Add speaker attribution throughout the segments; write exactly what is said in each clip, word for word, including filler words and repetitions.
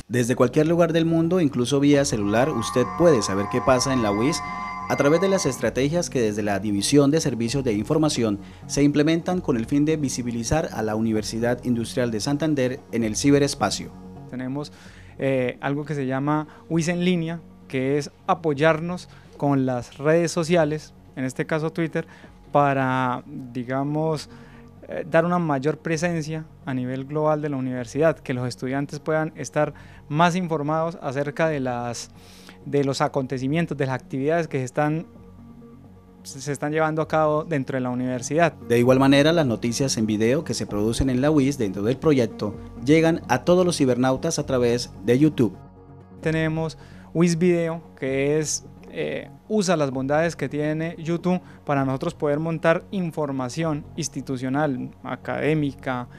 Speaker 1: Desde cualquier lugar del mundo, incluso vía celular, usted puede saber qué pasa en la U I S a través de las estrategias que desde la División de Servicios de Información se implementan con el fin de visibilizar a la Universidad Industrial de Santander en el ciberespacio.
Speaker 2: Tenemos eh, algo que se llama U I S en línea, que es apoyarnos con las redes sociales, en este caso Twitter, para, digamos, eh, dar una mayor presencia a nivel global de la universidad, que los estudiantes puedan estar más informados acerca de, las, de los acontecimientos, de las actividades que se están, se están llevando a cabo dentro de la universidad.
Speaker 1: De igual manera, las noticias en video que se producen en la U I S dentro del proyecto llegan a todos los cibernautas a través de YouTube.
Speaker 2: Tenemos U I S Video, que es Eh, usa las bondades que tiene YouTube para nosotros poder montar información institucional, académica,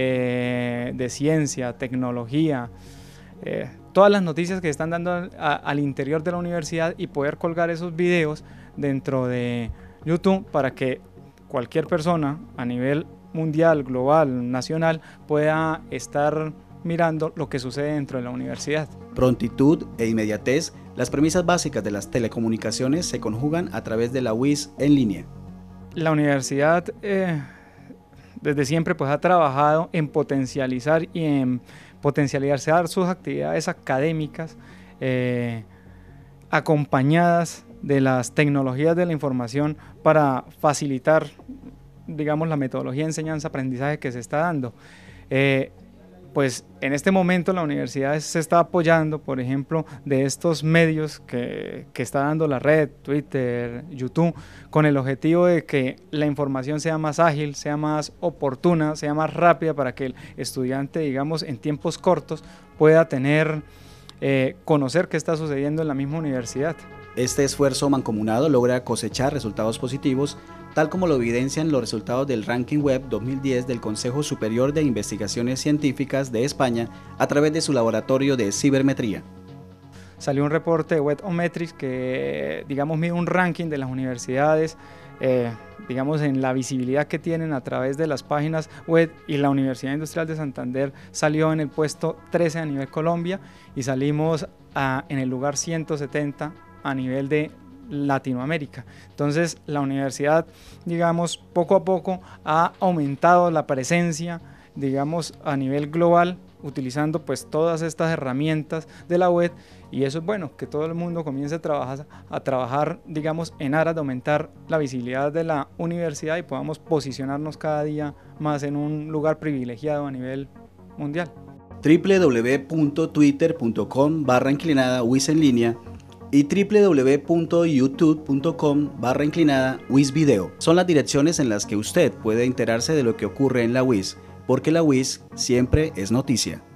Speaker 2: eh, de ciencia, tecnología, eh, todas las noticias que están dando al, a, al interior de la universidad y poder colgar esos videos dentro de YouTube para que cualquier persona a nivel mundial, global, nacional pueda estar mirando lo que sucede dentro de la universidad.
Speaker 1: Prontitud e inmediatez, las premisas básicas de las telecomunicaciones se conjugan a través de la U I S en línea.
Speaker 2: La universidad eh, desde siempre pues, ha trabajado en potencializar y en potencializar sus actividades académicas eh, acompañadas de las tecnologías de la información para facilitar, digamos, la metodología de enseñanza-aprendizaje que se está dando. Eh, Pues en este momento la universidad se está apoyando, por ejemplo, de estos medios que, que está dando la red, Twitter, YouTube, con el objetivo de que la información sea más ágil, sea más oportuna, sea más rápida para que el estudiante, digamos, en tiempos cortos pueda tener, eh, conocer qué está sucediendo en la misma universidad.
Speaker 1: Este esfuerzo mancomunado logra cosechar resultados positivos, tal como lo evidencian los resultados del Ranking Web dos mil diez del Consejo Superior de Investigaciones Científicas de España a través de su laboratorio de cibermetría.
Speaker 2: Salió un reporte de Webometrics que, digamos, mide un ranking de las universidades, eh, digamos, en la visibilidad que tienen a través de las páginas web, y la Universidad Industrial de Santander salió en el puesto trece a nivel Colombia y salimos a, en el lugar ciento setenta a nivel de Latinoamérica. Entonces la universidad, digamos, poco a poco ha aumentado la presencia, digamos, a nivel global, utilizando pues todas estas herramientas de la web, y eso es bueno, que todo el mundo comience a trabajar, a trabajar, digamos, en aras de aumentar la visibilidad de la universidad y podamos posicionarnos cada día más en un lugar privilegiado a nivel mundial.
Speaker 1: w w w punto twitter punto com barra inclinada U I S en línea y w w w punto youtube punto com barra inclinada U I S Video son las direcciones en las que usted puede enterarse de lo que ocurre en la U I S, porque la U I S siempre es noticia.